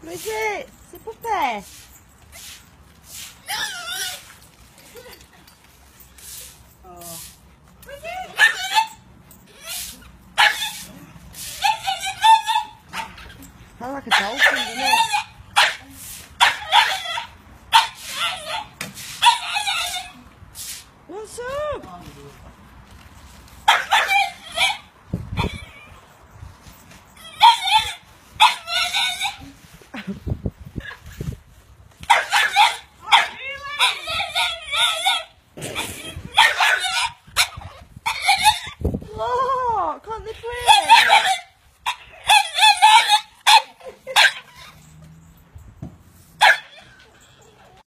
Bridget, sit up there. Oh. Sounds like a dolphin, doesn't it? What's up? Look, can't they play?